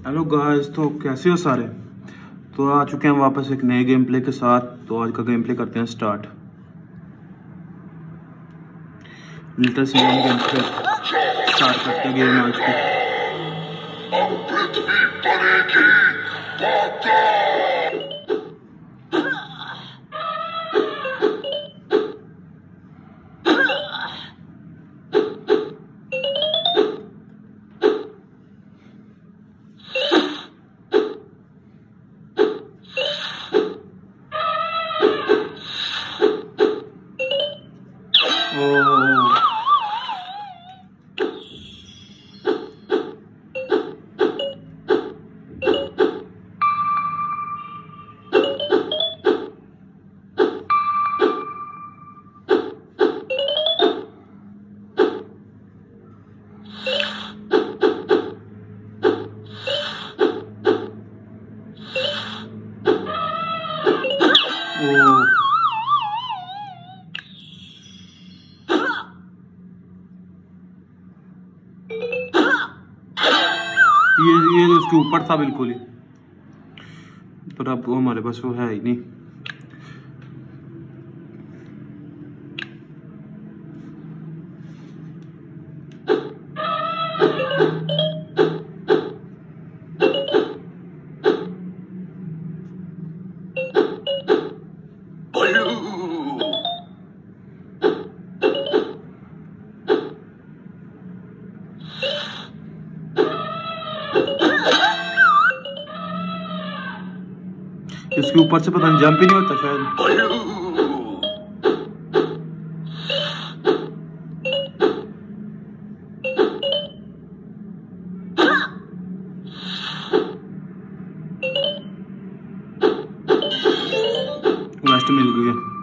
Hello guys, तो कैसे हो सारे। तो आ चुके हैं वापस एक नए गेम प्ले के साथ। तो आज का गेम प्ले करते हैं start. Little single game play start करते हैं गेम आज की। ये तो उसके ऊपर था बिल्कुल ही, पर अब वो हमारे पास वो है ही नहीं। इसके ऊपर से पता नहीं जंप ही नहीं होता शायद। वेस्ट मिल गई है।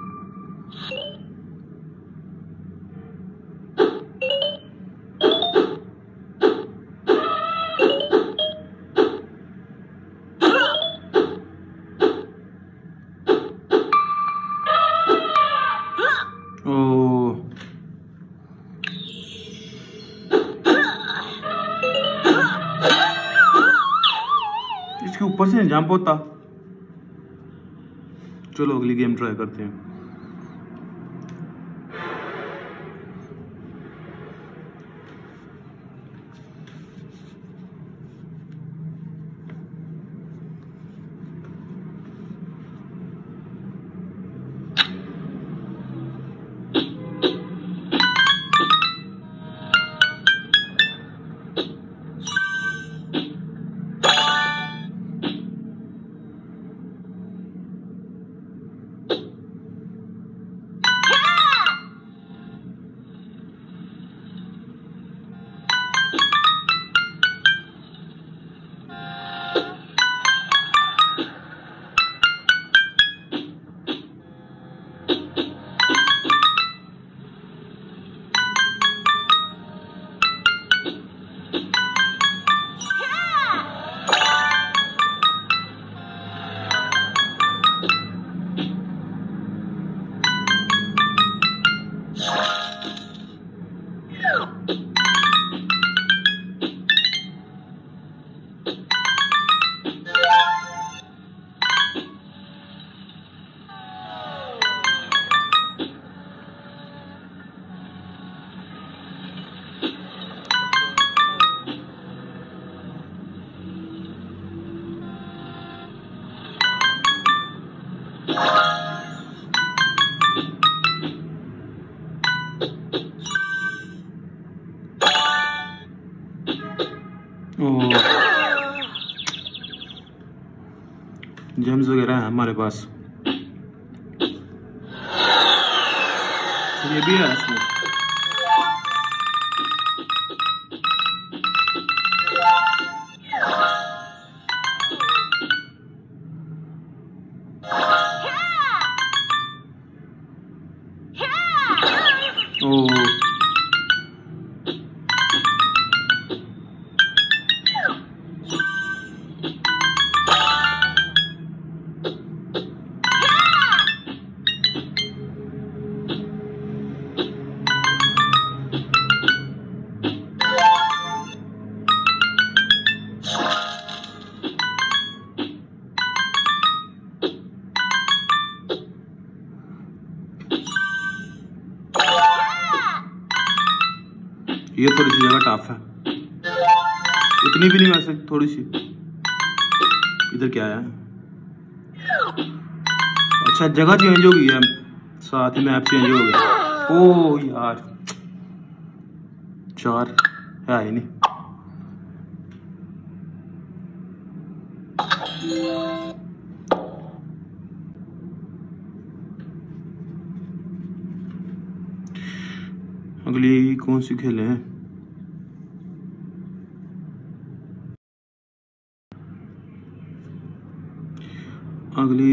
इसके ऊपर से जंप होता। चलो अगली गेम ट्राई करते हैं। जेम्स वगैरह है हमारे पास। ये भी है इसमें। ये थोड़ी सी जगह टफ है, इतनी भी नहीं वैसे, थोड़ी सी। इधर क्या है? अच्छा जगह चेंज हो गई है, साथ ही मैप चेंज हो गया। ओ यार 4 है ही नहीं। अगली कौन सी खेले हैं? अगली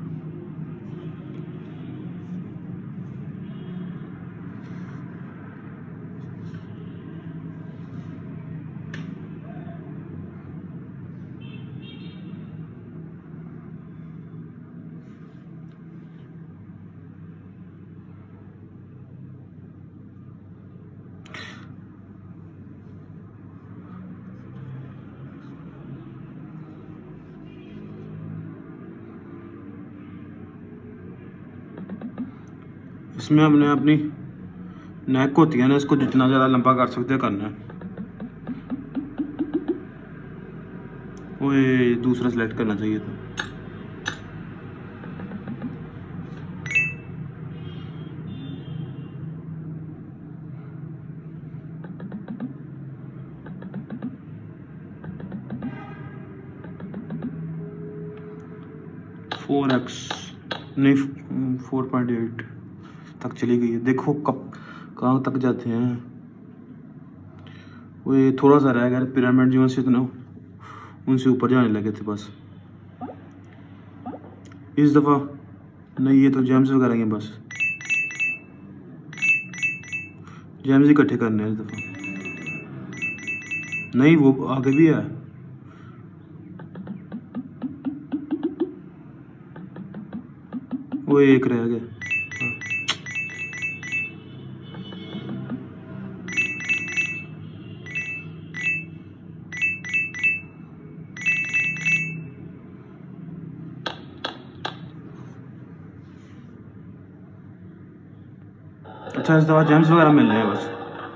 इसमें हमने अपनी नेक होती है ना, इसको जितना ज़्यादा लंबा कर सकते हैं करना है। वो दूसरा सेलेक्ट करना चाहिए था। फोर एक्स नहीं 4.8 तक चली गई है। देखो कब कहाँ तक जाते हैं। वो ये थोड़ा सा रह गया, पिरामिड जो से इतना उनसे ऊपर जाने लगे थे बस। इस दफ़ा नहीं, ये तो जेम्स वगैरह हैं बस, जेम्स इकट्ठे करने हैं इस दफ़ा। नहीं वो आगे भी है। वो एक रह गया। अच्छा इस दफ़ा जेम्स वगैरह मिल रहे हैं बस।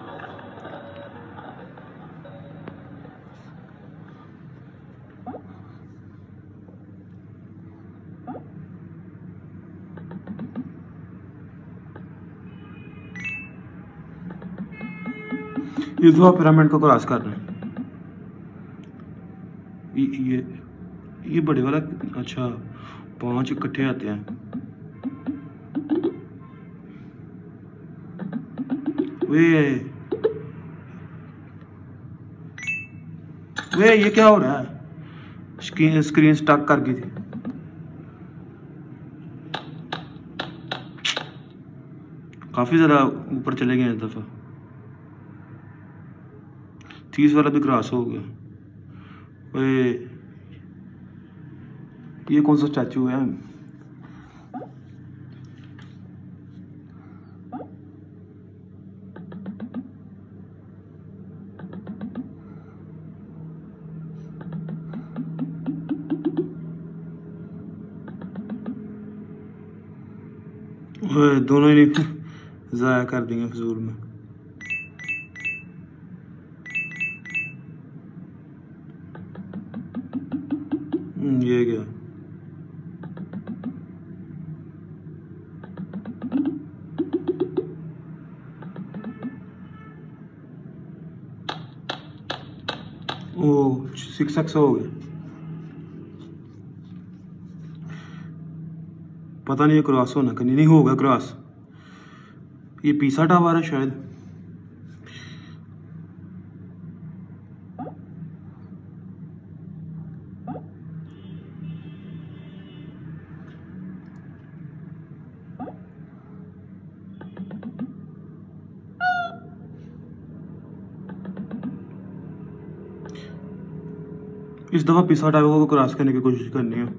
इस दफ़ा पिरामिड को क्रॉस कर रहे हैं। ये बड़े वाला। अच्छा 5 इकट्ठे आते हैं। वे ये क्या हो रहा है? स्क्रीन स्टक कर गई थी। काफी ज़्यादा ऊपर चले गए इस दफ़ा। 30 वाला भी क्रॉस हो गया। ये कौन सा स्टैचू है? दोनों ही ज़ाया कर दिए फजूल में। ये क्या? ओ 6x हो गया। पता नहीं क्रॉस होना कि नहीं होगा क्रॉस। ये पीसा टावर है शायद। इस दफ़ा पिसा टावर को क्रॉस करने की कोशिश करनी है।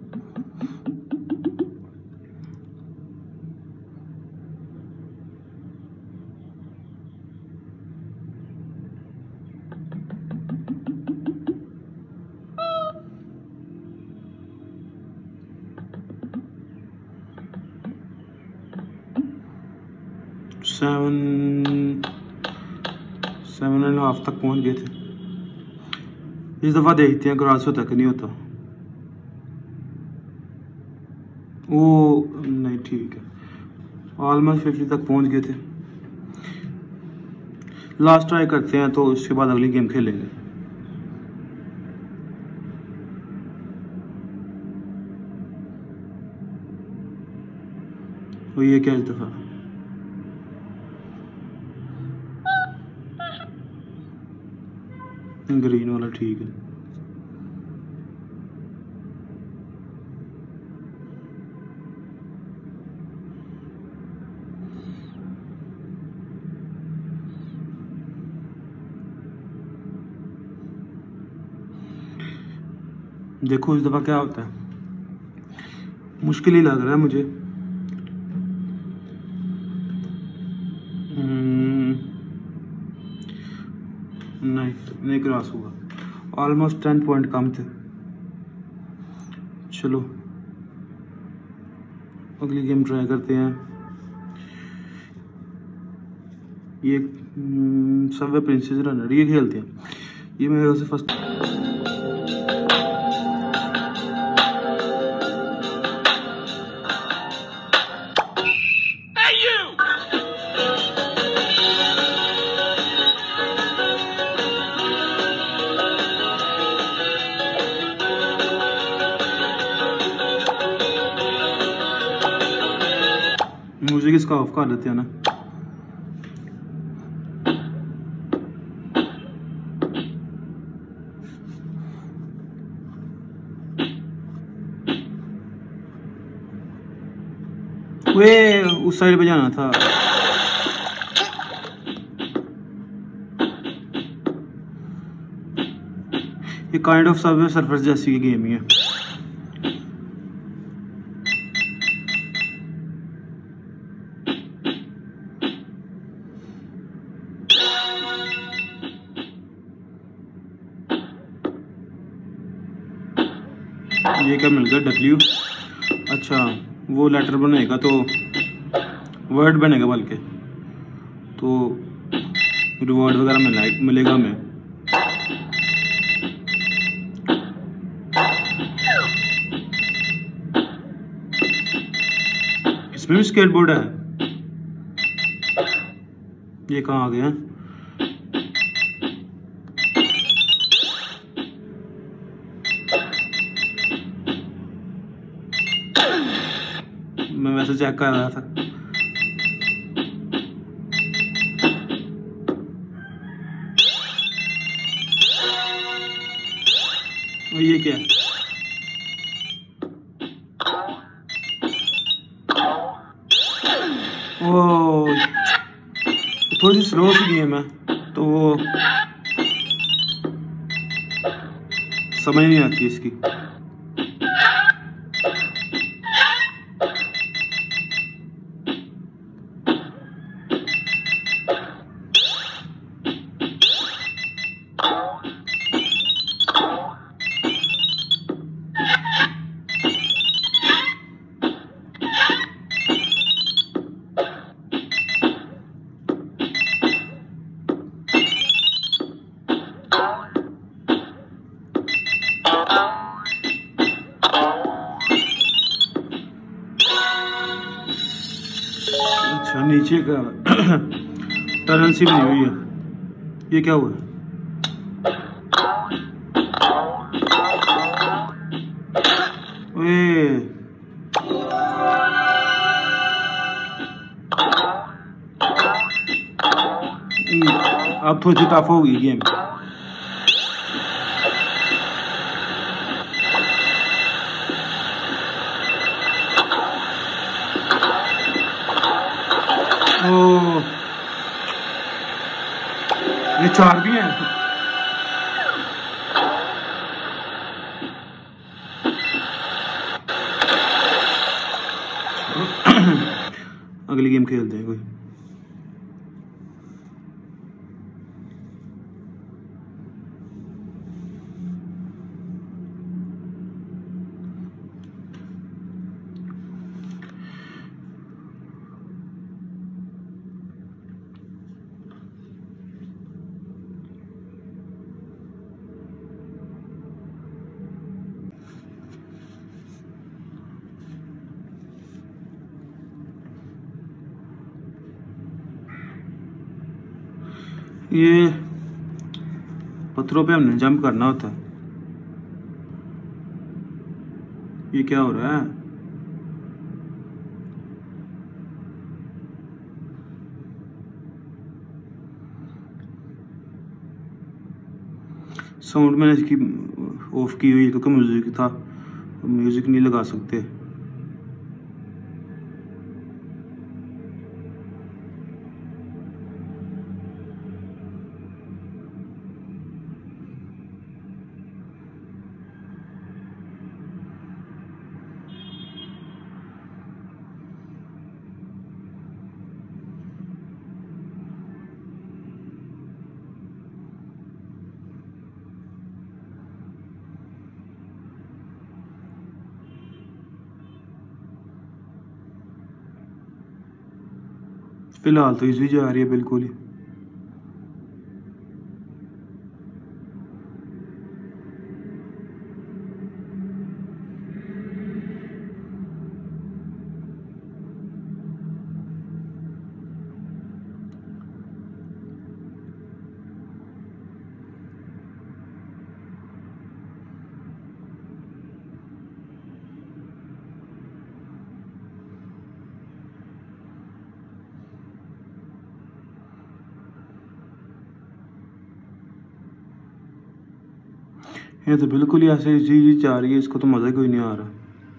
7.5 तक पहुंच गए थे। इस दफ़ा देखते हैं क्रॉस होता कि नहीं होता। वो नहीं, ठीक है, ऑलमोस्ट 50 तक पहुंच गए थे। लास्ट ट्राई करते हैं तो उसके बाद अगली गेम खेलेंगे। तो ये क्या इस दफ़ा ग्रीन वाला, ठीक है। देखो इस दफ़ा क्या होता है, मुश्किल ही लग रहा है मुझे। नहीं क्रॉस हुआ, ऑलमोस्ट 10 पॉइंट कम थे। चलो अगली गेम ट्राई करते हैं। ये सबवे प्रिंसेस रनर ये खेलते हैं। ये मेरे से फर्स्ट म्यूजिक इसका ऑफ कर देते हैं ना। वे उस साइड पे जाना था। ये काइंड ऑफ सबवे सर्फर्स जैसी गेम ही है। ये क्या मिल गया, डब्ल्यू। अच्छा वो लेटर बनेगा तो वर्ड बनेगा, बल्कि तो रिवॉर्ड वगैरह मिलेगा हमें। इसमें भी स्केटबोर्ड है। ये कहाँ आ गया? मैं वैसे चेक कर रहा था। और ये क्या है? ओ थोड़ी सी स्लो सी गेम है तो वो समझ नहीं आती इसकी। अच्छा नीचे का टनल सी बनी हुई है। ये क्या हुआ? ओए अब थोड़ी टफ होगी गेम। ओ ये 4 भी हैं। अगली गेम खेलते हैं कोई। ये पत्थरों पे हमने जंप करना होता है। ये क्या हो रहा है? साउंड मैंने इसकी ऑफ की हुई क्योंकि म्यूजिक था, म्यूजिक नहीं लगा सकते। फिलहाल तो इजी जा रही है बिल्कुल ही। ये तो बिल्कुल ही ऐसे इजी जा रही है, इसको तो मज़ा ही कोई नहीं आ रहा।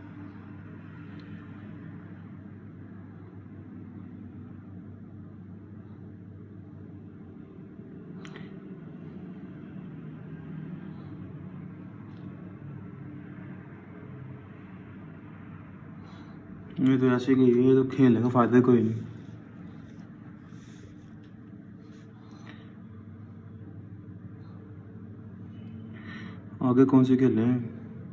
ये तो ऐसे गई है, ये तो खेलने का फायदा कोई नहीं। आगे कौन से खेलने हैं?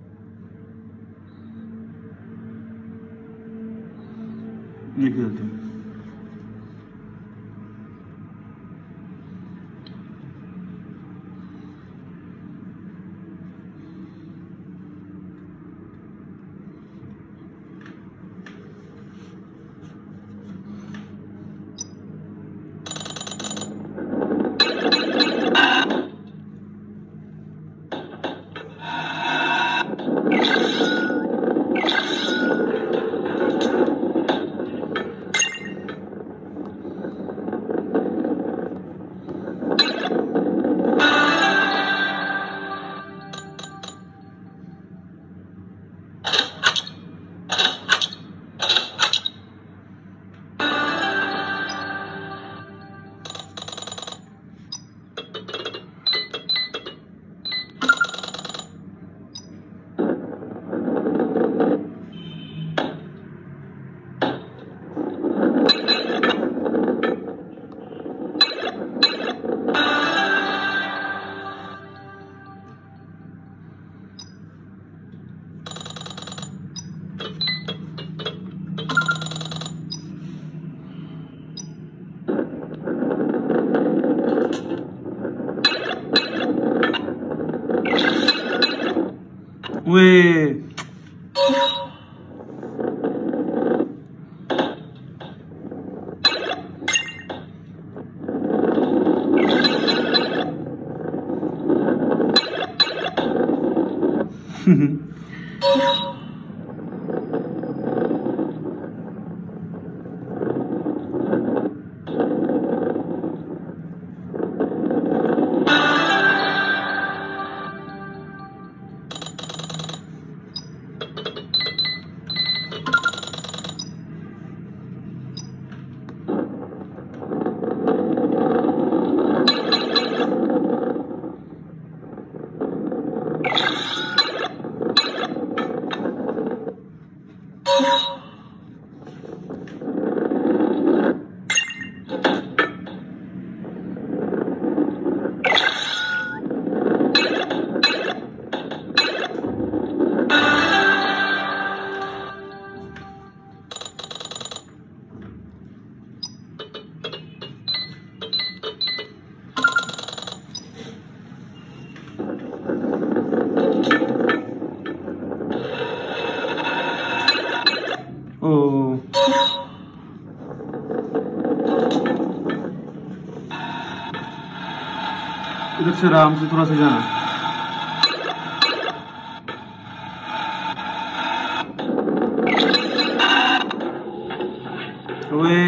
ये खेलते हैं। वे इधर से आराम से थोड़ा सा जाना। ओए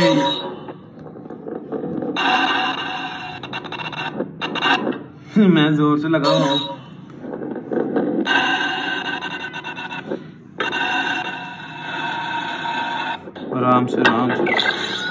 मैं जोर से लगा हुआ हूँ। आराम से आराम से।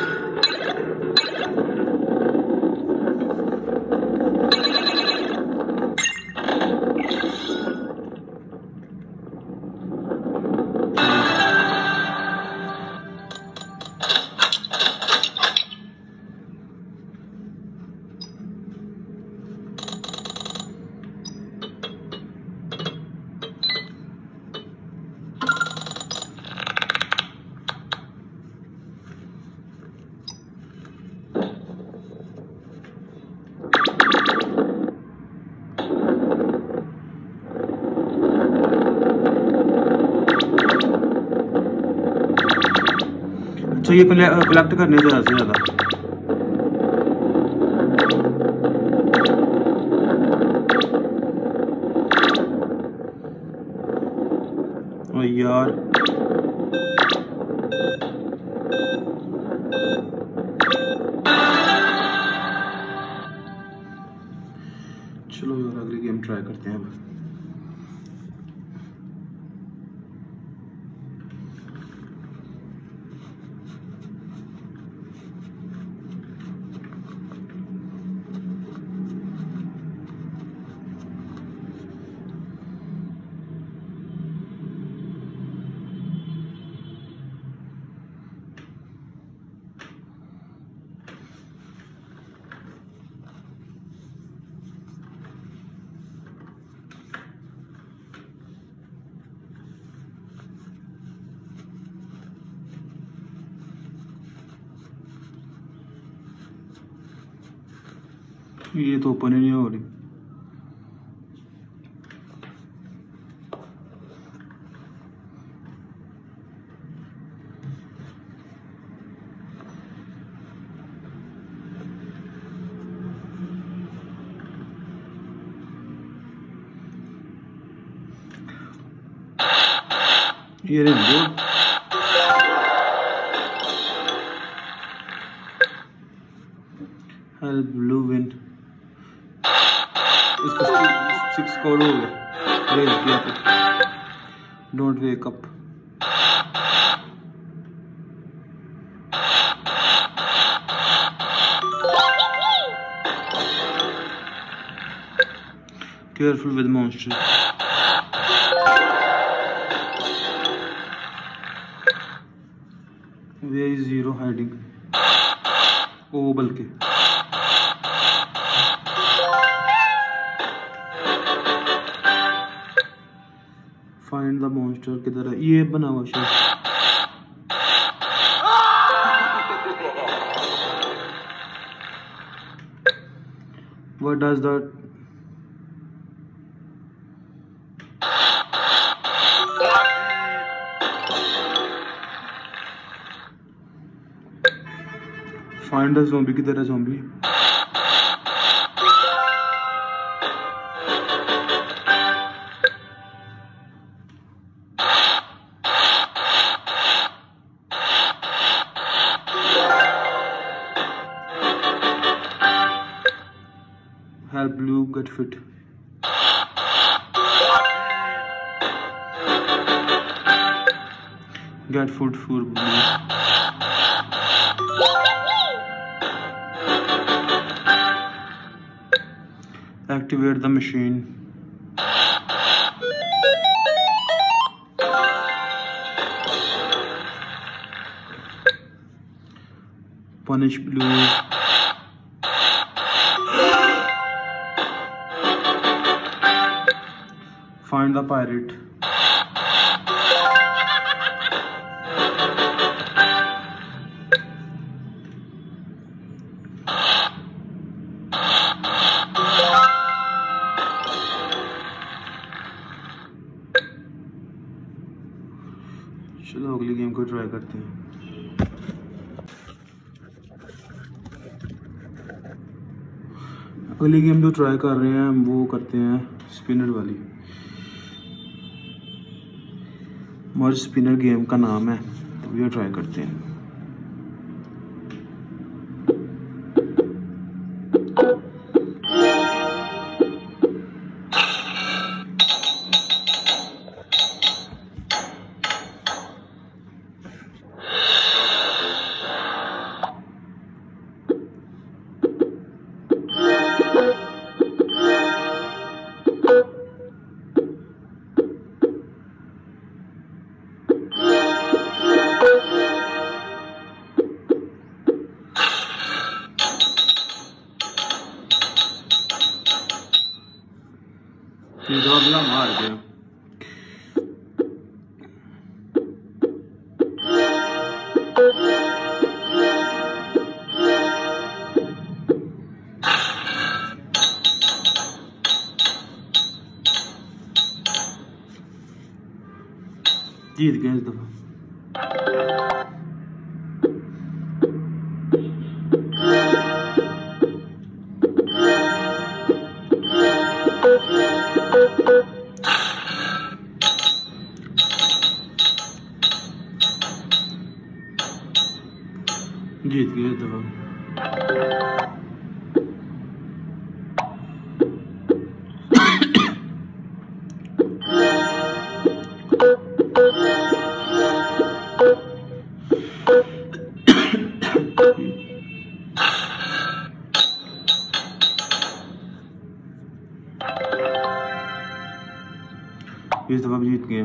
तो ये कलेक्ट करने ज़्यादा से ज़्यादा। ओ यार चलो यार अगली गेम ट्राई करते हैं अब। ये तो ओपन ही नहीं हो रही। ये रेनबो हेल्प ब्लू विंड इसको 6 कोड हो गया। रेज किया तो don't wake up. Careful with monster. Where is zero hiding? Oh बल्कि फाइंड द मॉन्स्टर किधर है? ये बना हुआ शायद। What does that? Find the zombie किधर है? Zombie help blue get fit. Get food for blue. Activate the machine. Punish blue. Find the pirate. चलो अगली गेम को ट्राई करते हैं। अगली गेम जो ट्राई कर रहे हैं हम वो करते हैं स्पिनर वाली। मर्ज स्पिनर गेम का नाम है, तो ये ट्राई करते हैं। अगला मार गया। जीत गए इस दफा। जीत गए इस दफा। इस दफा भी जीत गए।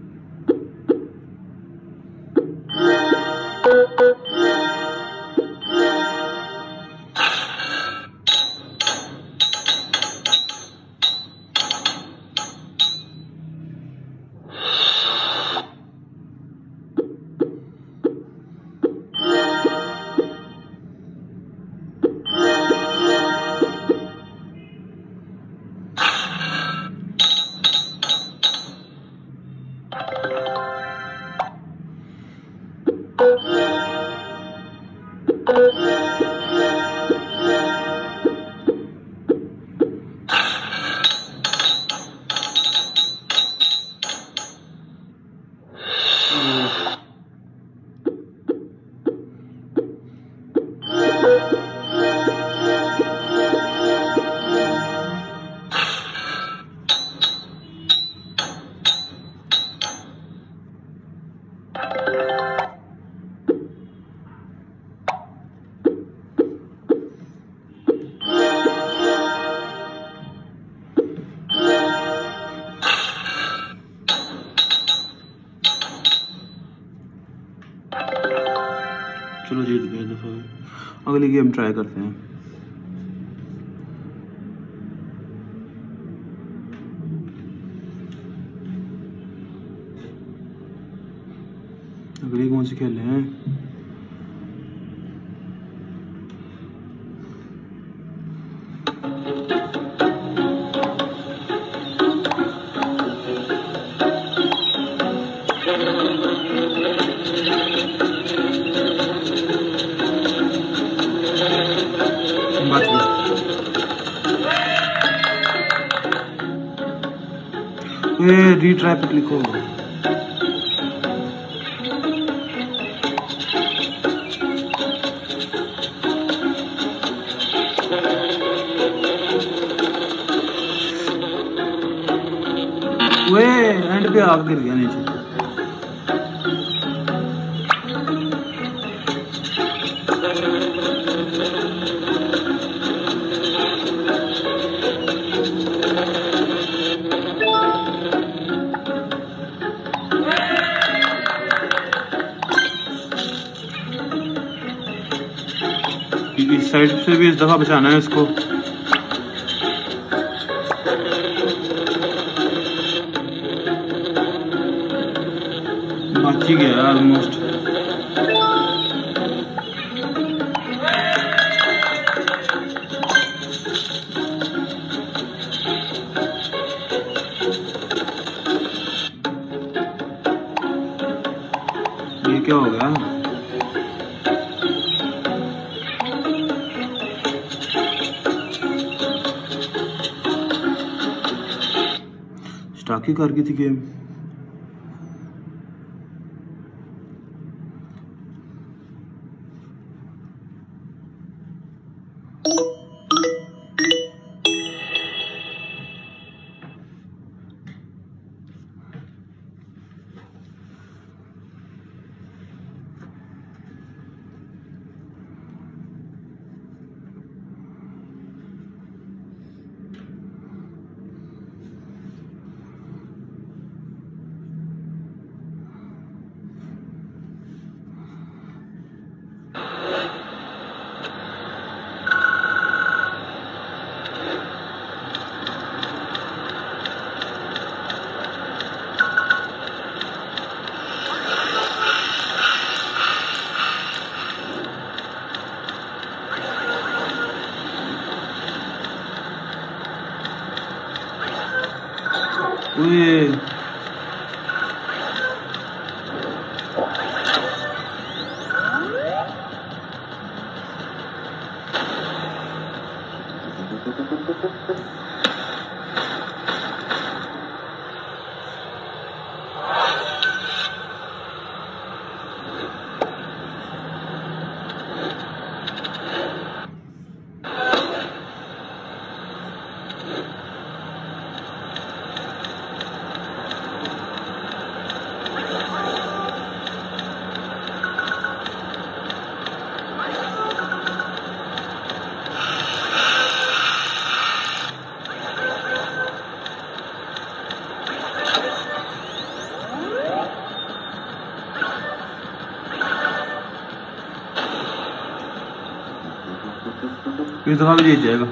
चलो जीत गए दफा। अगली गेम ट्राई करते हैं। अगली कौन सी खेल हैं? ये रीट्राई पे क्लिक होगा। वे एंड पे आग गिर गया नीचे। इस साइड से भी इस दफा बचाना है इसको। बच ही गया ऑलमोस्ट। ये क्या हो गया? लॉक ही कर गई थी गेम। ओए इस दफा भी जीत जाएगा।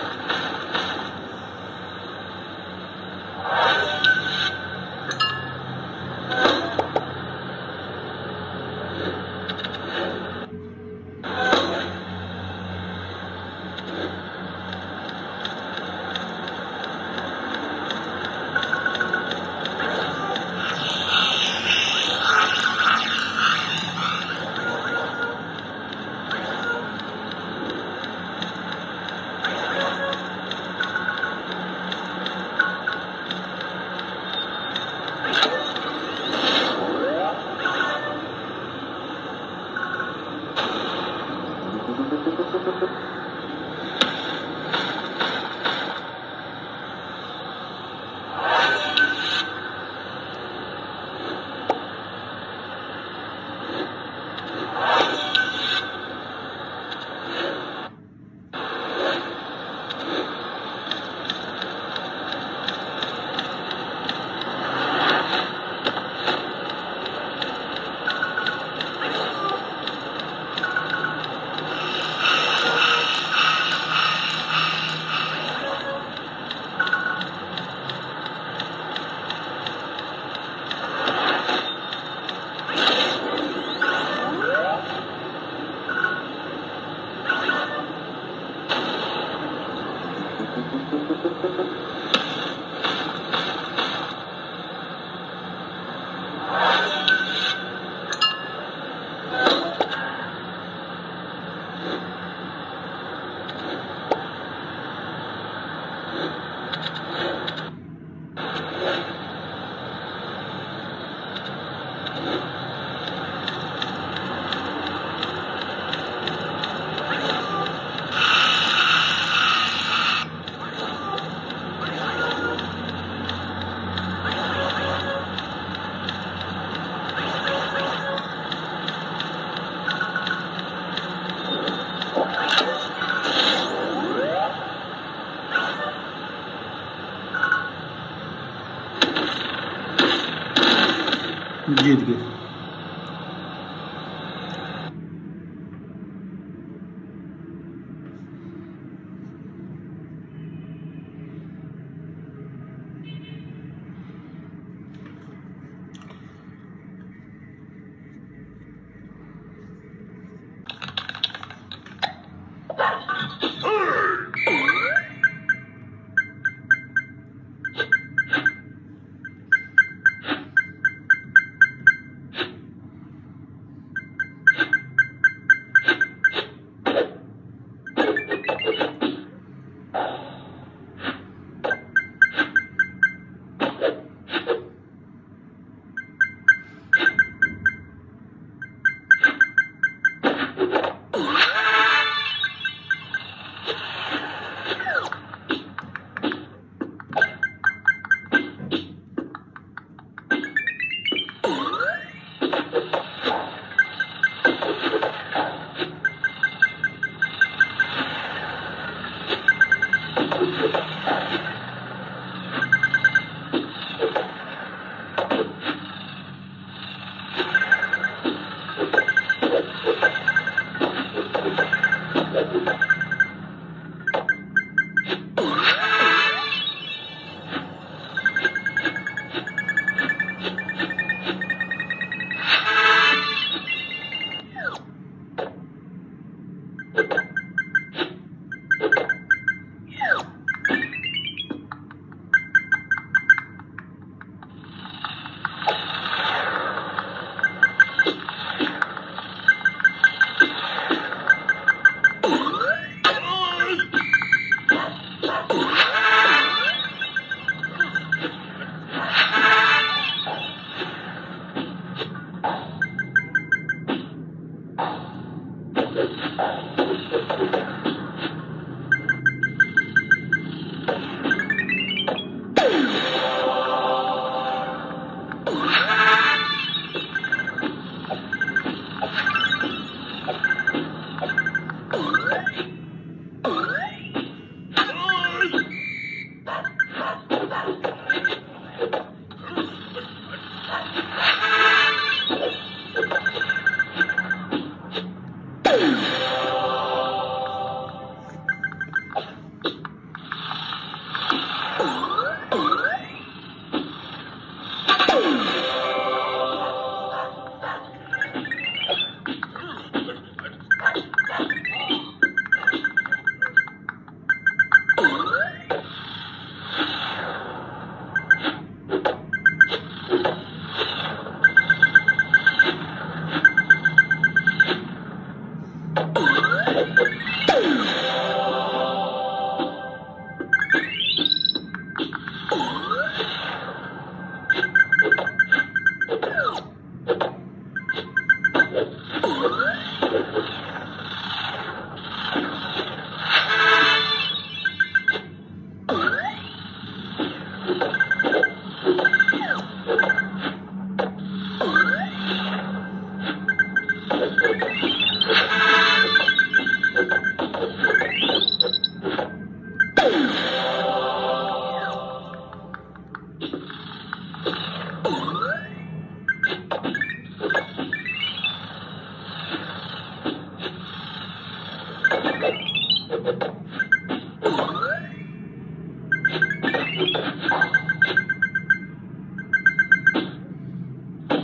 जीत गए।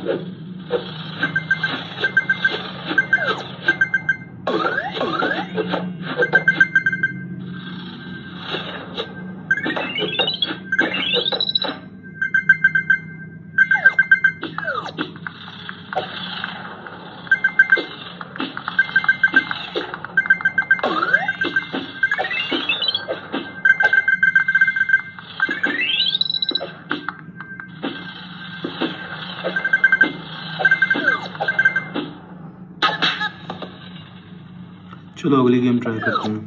चलो अगली गेम ट्राई करते हैं।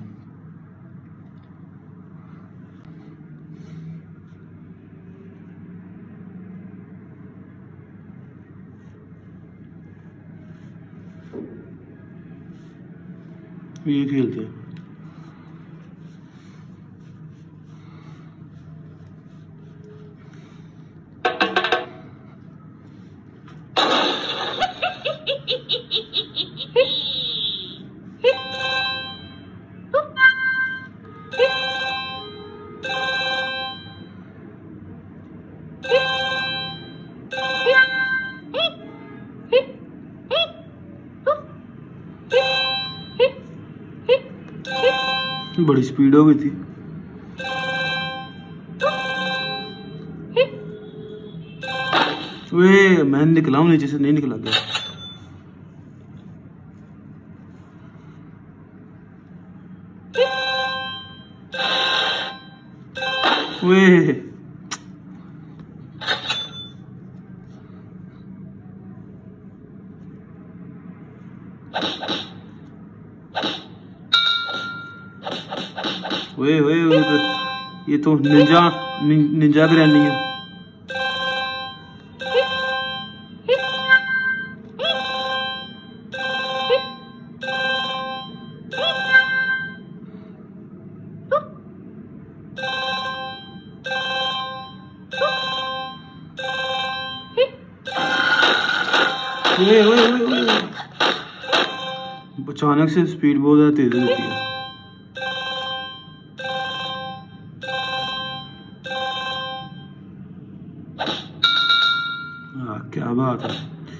ये खेलते हैं। बड़ी स्पीड हो गई थी। वे मैं निकला हूं, नीचे से नहीं निकला गया। वे वे ये तो निंजा ग्रैनी है। अचानक से स्पीड बहुत ज़्यादा तेज होती है। क्या बात है।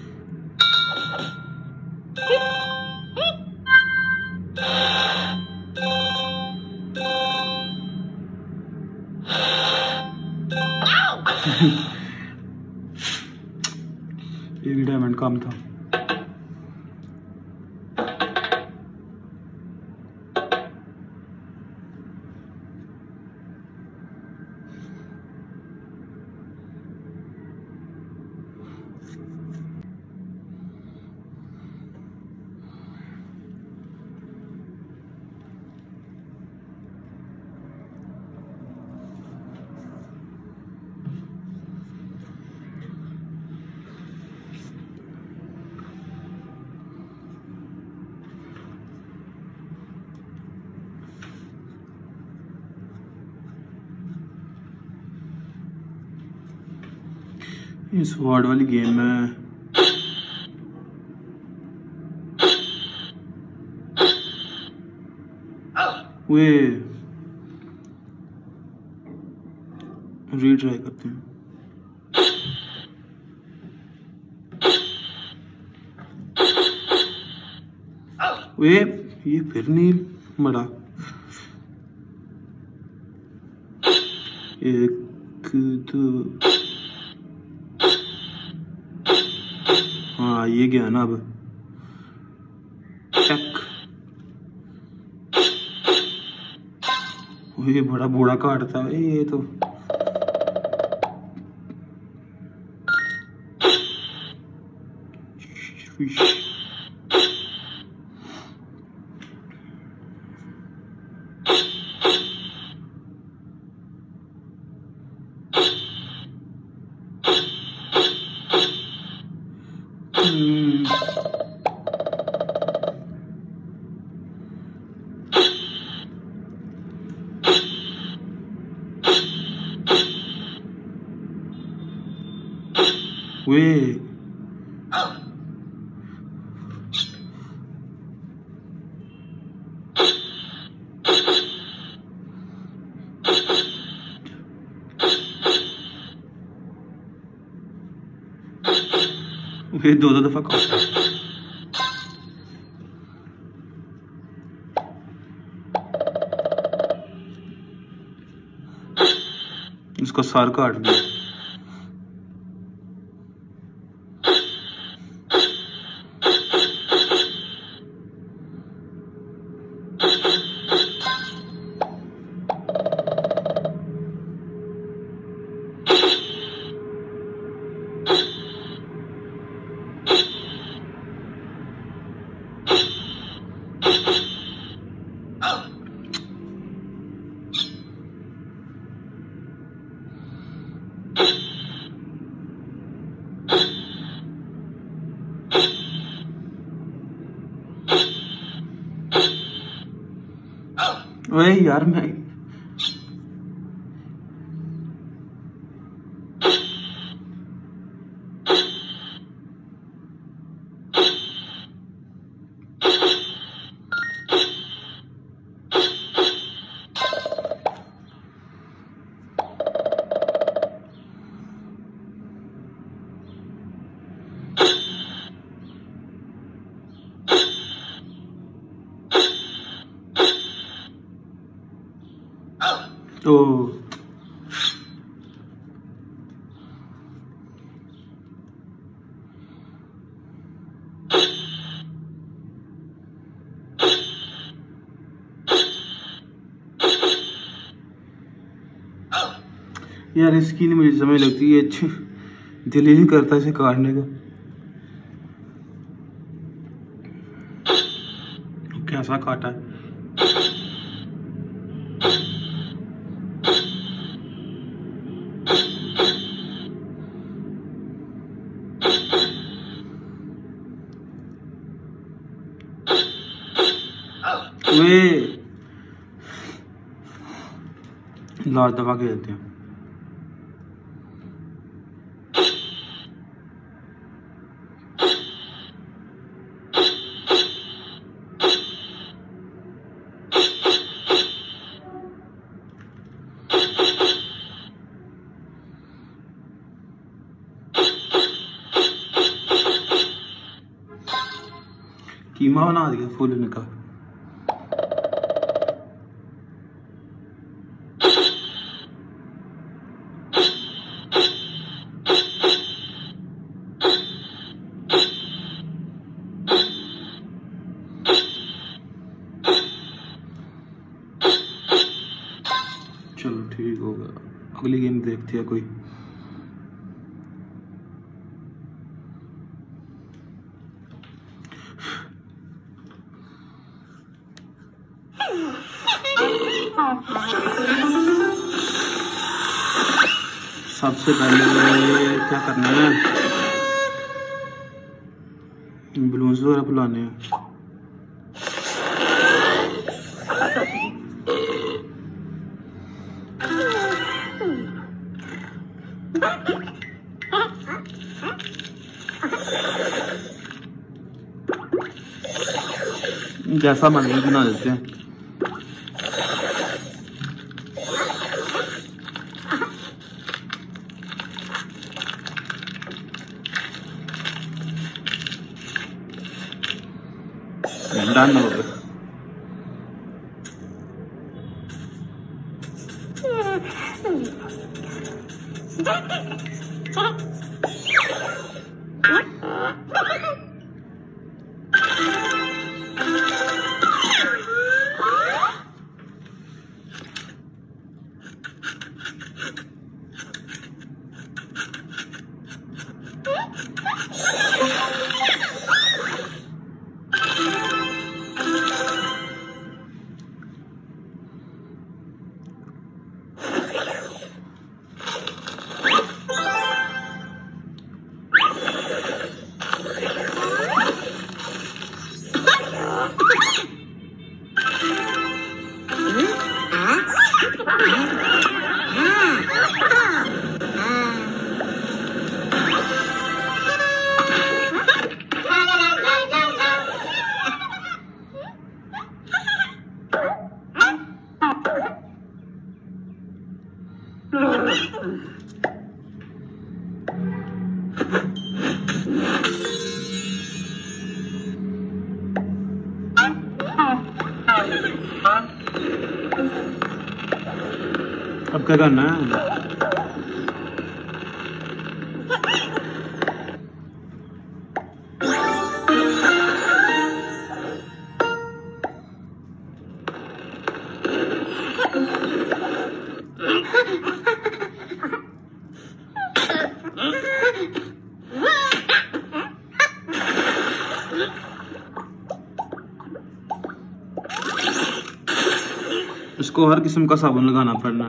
ये भी डायमंड कम था। इस वर्ड वाली गेम में वे रीट्राई करते हैं। वे ये फिर नहीं मरा। एक दो, हाँ ये गया ना। अब चक, ये बड़ा बूढ़ा काटता है ये तो। वे ये दो दफा काटा। इसका सर काट दिया। ओए यार मैं तो यार इसकी नहीं मुझे समझ लगती है, दिल ही नहीं करता इसे काटने का। कैसा काटा है। वे लास्ट दफा खेलते हैं। कीमा बना दिया फुल इनका। चलो ठीक होगा, अगली गेम देखते हैं कोई। सबसे पहले क्या करना है, बलून्स वगैरह फुलाने हैं। जैसा मर्जी बना देते हैं। डन हो गया। अब क्या करना है? इसको हर किस्म का साबुन लगाना पड़ना।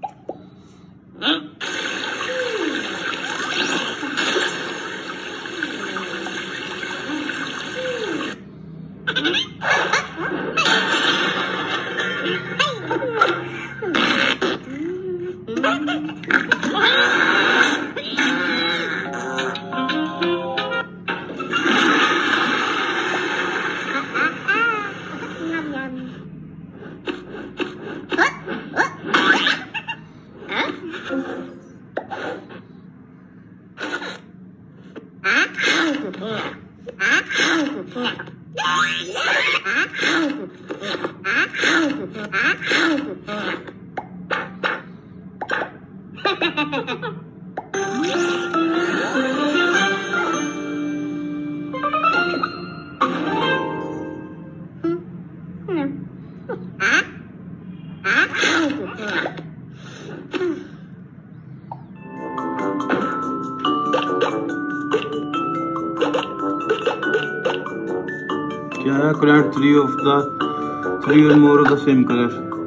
क्या है? collect 3 or more of the same color.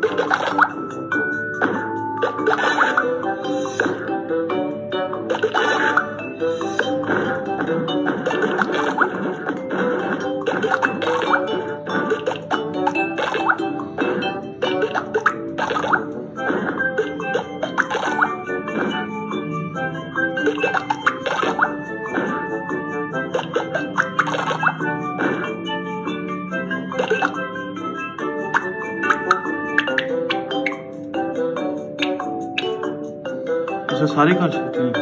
ऐसा सारे कर सकते हैं।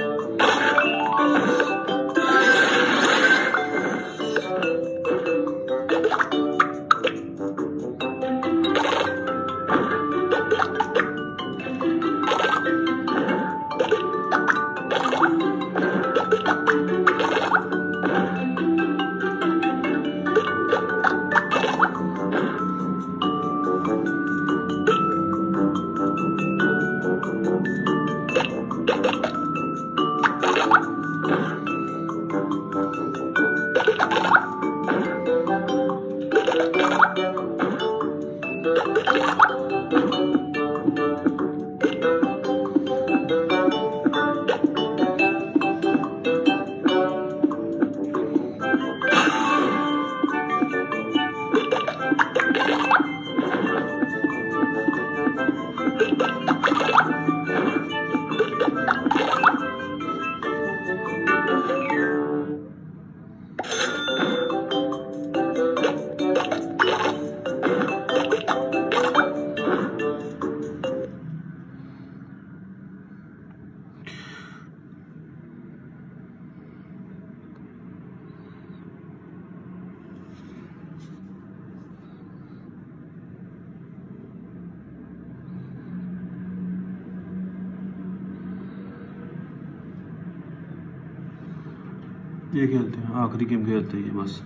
ये खेलते हैं, आखिरी गेम खेलते हैं बस।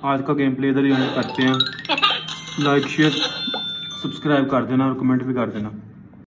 आज का गेम प्ले इधर ही करते हैं। लाइक शेयर सब्सक्राइब कर देना और कमेंट भी कर देना।